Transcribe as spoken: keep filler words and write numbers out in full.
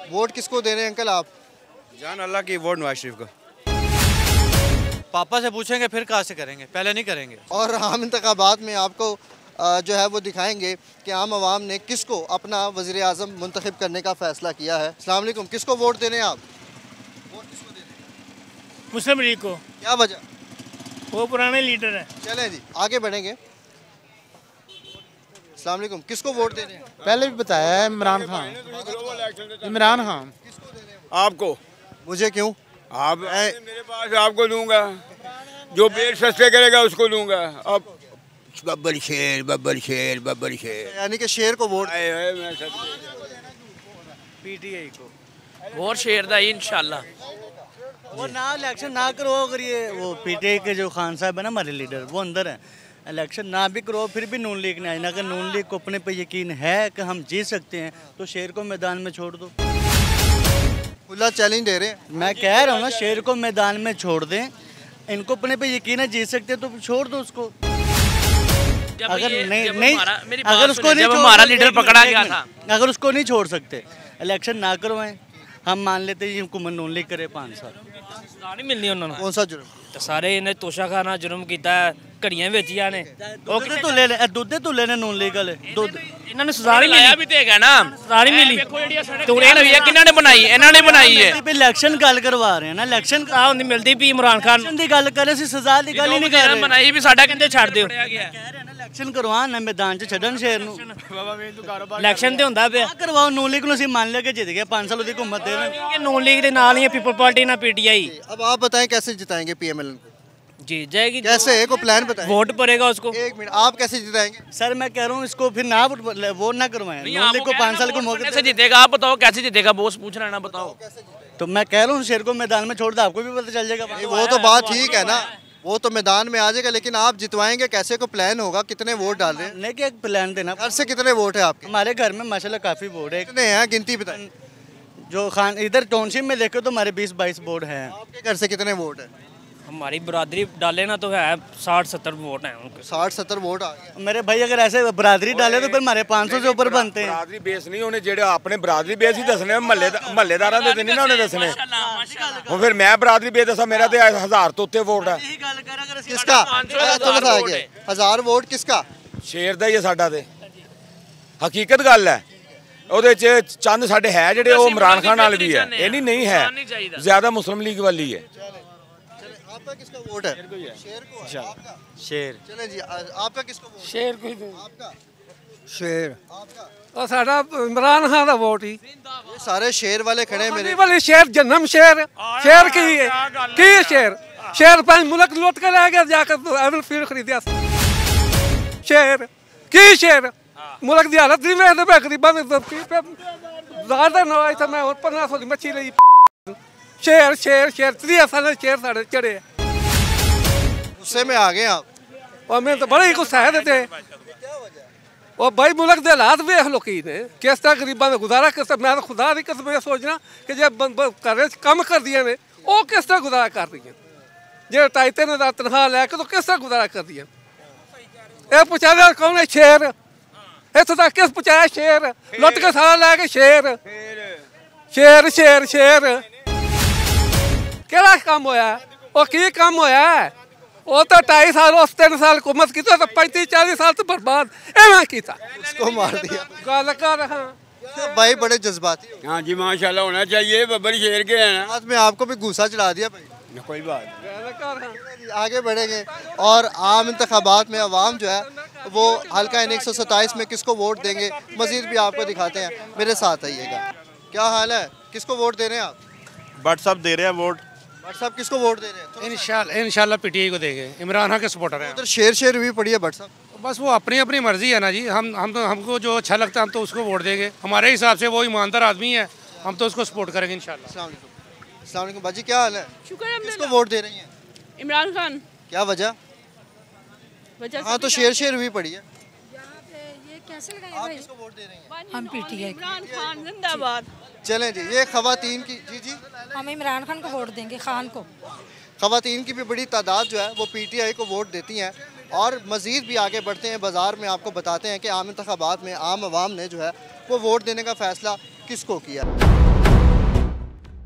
Vote किसको दे रहे हैं अंकल आप? जान अल्लाह की, वोट नवाज शरीफ को। पापा से पूछेंगे फिर कहाँ से करेंगे, पहले नहीं करेंगे। और आम इंतखाबात में आपको जो है वो दिखाएंगे कि आम आवाम ने किसको अपना वज़ीर आज़म मुंतखब करने का फ़ैसला किया है। अस्सलाम वालेकुम, किसको वोट दे रहे हैं आप? वोट किसको दे रहे हैं? मुस्लिम लीग को। क्या वजह? वो पुराने लीडर है। चलें जी आगे बढ़ेंगे। अस्सलाम वालेकुम, किसको वोट दे रहे हैं? पहले भी बताया है, इमरान खान। इमरान खान। आपको। मुझे क्यों? आप मेरे पास, आपको दूंगा। जो बेच सस्ते करेगा उसको दूंगा। अब बब्बर शेर, बब्बर शेर, बब्बर शेर, यानी कि शेर को वोट। पीटीआई को वोट शेर दा इंशाल्लाह। वो ना इलेक्शन ना करो, अगर ये वो पीटीआई के जो खान साहब है ना हमारे लीडर, वो अंदर है, इलेक्शन ना भी करो फिर भी नून लीग नहीं आई ना। अगर नून लीग को अपने पे यकीन है कि हम जीत सकते हैं तो शेर को मैदान में छोड़ दो। खुला चैलेंज दे रहे हैं। मैं कह रहा हूँ ना, शेर को मैदान में छोड़ दें, इनको अपने पे यकीन है जीत सकते हैं तो छोड़ दो उसको। अगर नहीं नहीं अगर उसको नहीं, जब हमारा लीडर पकड़ा गया था, अगर उसको नहीं छोड़ सकते, इलेक्शन ना करवाएं, हम मान लेते हैं हुकूमत नून लीग करे पाँच साल नहीं मिलनी उन्होंने। कौन सा जुर्म? तो सारे इन्हें तोशा खाना जुर्म किया, घड़ियां बेचियां ने, दुद्ध तो ले ले दुद्ध तो लेने नून लीग वाले दुद्ध इन्होंने सजा नहीं मिली भी तेगा ना, सजा नहीं मिली तो ये नहीं है किन्होंने बनाई, इन्होंने बनाई है। इलेक्शन गल करवा रहे हैं ना, इलेक्शन आ नहीं मिलती भी इमरान खान दी गल करे, सी सजा दी गल ही नहीं कर रहे। बनाई भी साडा कहंदे छੱਡ दिਓ। इलेक्शन करवान ना, मैदान च छड्डन शेर नूं। इलेक्शन ते हुंदा पिया, करवाओ। नून लीग ਨੂੰ ਅਸੀਂ ਮੰਨ ਲਿਆ ਕਿ ਜਿੱਤ ਗਿਆ, पाँच साल ਉਹਦੀ हुकूमत ਦੇ देना। नून लीग ਦੇ ਨਾਲ ਹੀ पीपल पार्टी ना पीटीआई। अब आप बताएं कैसे जिताएंगे पीएमएल को? जीत जाएगी। कैसे? एक प्लान बताएं। वोट पड़ेगा उसको। एक मिनट, आप कैसे जिताएंगे? सर मैं कह रहा हूँ इसको फिर ना वोट ना करवाएं, नून लीग को पाँच साल को मौका कैसे जीतेगा आप बताओ, कैसे जीतेगा बॉस पूछ रहा है ना, बताओ। तो मैं कह रहा हूँ शेर को मैदान में छोड़ दो, आपको भी पता चल जाएगा। वो तो बात ठीक है ना, वो तो मैदान में आ जाएगा, लेकिन आप जितवाएंगे कैसे? को प्लान होगा, कितने वोट डाल रहे हैं? नहीं कि एक प्लान देना। घर से कितने वोट है आपके? हमारे घर में माशाल्लाह काफ़ी वोट है। कितने हैं, गिनती बताएं। जो खान इधर टाउनशिप में देखो तो हमारे बीस बाईस वोट हैं। आपके घर से कितने वोट है? हमारी बरादरी डाले ना तो है साठ सत्तर वोट हैं उनके। साठ सत्तर वोट आ गए मेरे भाई, अगर ऐसे बरादरी डाले तो फिर हमारे पाँच सौ से ऊपर बनते हैं। बरादरी बेस नहीं होने, जेड़े अपने बरादरी बेस ही दसने, महल्ले महल्लेदारां दे नहीं ना उन्हें दसने। और फिर मैं बरादरी बेस दसा, मेरा तो हजार तो उत्ते वोट है। किसका? हजार वोट किसका? शेर दा ही है साडा ते, हकीकत गल है। ਉਹਦੇ ਚ ਚੰਦ ਸਾਡੇ ਹੈ ਜਿਹੜੇ ਉਹ ਇਮਰਾਨ ਖਾਨ ਨਾਲ ਵੀ ਹੈ, ਇਹ ਨਹੀਂ ਨਹੀਂ ਹੈ, ਜ਼ਿਆਦਾ ਮੁਸਲਿਮ ਲੀਗ ਵਾਲੀ है। आपका किसका वोट है? शेर को। आपका? शेर। चलें जी, आपका किसको वोट? शेर को ही दो। आपका? शेर। आपका? और साडा इमरान खान का वोट ही। ये सारे शेर वाले खड़े हैं मेरे वाले। शेर जन्म शेर, शेर की है की है शेर। शेर पांच मुल्क लौट कर आ गया जाकर एवल फील्ड खरीदिया। शेर की शेर मुल्क की हालत नहीं मैं तो गरीबा में ज्यादा नवाज था, मैं और पंद्रह सौ की मच्छी ली। शेर शेर शेर त्रीह साल शेर साढ़े चढ़े। गुस्से में आ गए आप? और मैं तो बड़ा ही गुस्सा है देते। और भाई मुल्क के हालात वेख लो की ने, किस तरह गरीबा में गुजारा किस तरह। मैं तो खुदा की कसम ये सोचना कि जो घर कम कर दिए ने वो किस तरह गुजारा कर रही हैं, जो ढाई तीन हज़ार तनख्वाह लैके तो किस तरह गुजारा कर दिया। ये पूछा गया कौन है शेर, इतों तक किस पहुँचाया शेर, लुट के सारा लैके शेर शेर शेर शेर केड़ा काम होया? वो की काम होया? वो तो ढाई साल उस तीन साल हुकूमत की तो पैंतीस चालीस साल तो बर्बाद एवं किया, उसको मार दिया। गल कर भाई बड़े जज्बाती। हाँ जी माशाल्लाह होना चाहिए, बब्बर शेर के हैं ना। बाद में आपको भी गुस्सा चढ़ा दिया भाई। कोई बात। आगे बढ़ेंगे और आम इंतखाबात में अवाम जो है वो हल्का इन एक सौ सत्ताईस में किसको वोट देंगे, मजीद भी आपको दिखाते हैं, मेरे साथ आइएगा। क्या हाल है, किसको वोट दे रहे हैं आप? भट्ट साहब दे रहे हैं वोट। भट्ट साहब किसको वोट दे रहे हैं? इंशाल्लाह इंशाल्लाह पीटीआई को देंगे, इमरान खान के सपोर्टर हैं। उधर शेर शेर भी पड़ी है भट्ट साहब। बस वो अपनी अपनी मर्जी है ना जी, हम हम तो हमको जो अच्छा लगता है हम तो उसको वोट देंगे। हमारे हिसाब से वो ईमानदार आदमी है, हम तो उसको सपोर्ट करेंगे इंशाल्लाह। अस्सलाम वालेकुम। अस्सलाम वालेकुम बाजी, क्या हाल है? शुक्र है। किसको वोट दे रही हैं? इमरान खान। क्या वजह? वजह हाँ तो शेर शेर भी पड़ी है। ये कैसे लगाए आप भाई? किसको वोट दे रही हैं? हम पीटीआई। इमरान खान जिंदाबाद। चलें जी, ये खवातीन की जी जी हम इमरान खान को वोट देंगे, खान को। खवातीन की भी बड़ी तादाद जो है वो पीटीआई को वोट देती हैं। और मज़ीद भी आगे बढ़ते हैं, बाज़ार में आपको बताते हैं कि आम इंतखाबात में आम आवाम ने जो है वो वोट देने का फ़ैसला किसको किया।